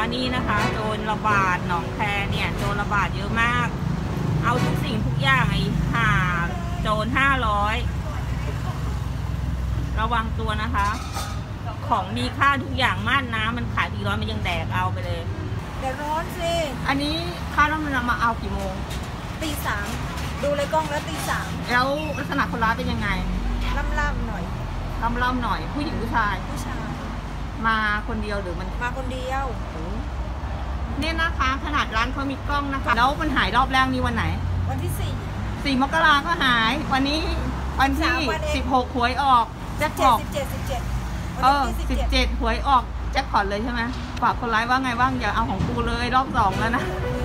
นี่นะคะโจรระบาดหนองแคเนี่ยโจรระบาดเยอะมากเอาทุกสิ่งทุกอย่างไอ้ห่าโจร500ระวังตัวนะคะของมีค่าทุกอย่างม่านน้ำมันขาย400มันยังแดกเอาไปเลยแต่ร้อนสิอันนี้ค่าน้ำมันมาเอากี่โมงตี 3ดูเลยกล้องแล้วตี 3 แล้วลักษณะคนร้ายเป็นยังไงล่ำๆหน่อยล่ำๆหน่อยผู้หญิงผู้ชายมาคนเดียวหรือมันมาคนเดียวเนี่ยนะคะขนาดร้านเขามีกล้องนะคะแล้วมันหายรอบแรกนี้วันไหนวันที่4 มกราก็หายวันนี้วันที่16หวยออกแจ็คพอต17หวยออกแจ็คพอตเลยใช่ไหมฝากคนร้ายว่าไงบ้างอย่าเอาของกูเลยรอบ2แล้วนะ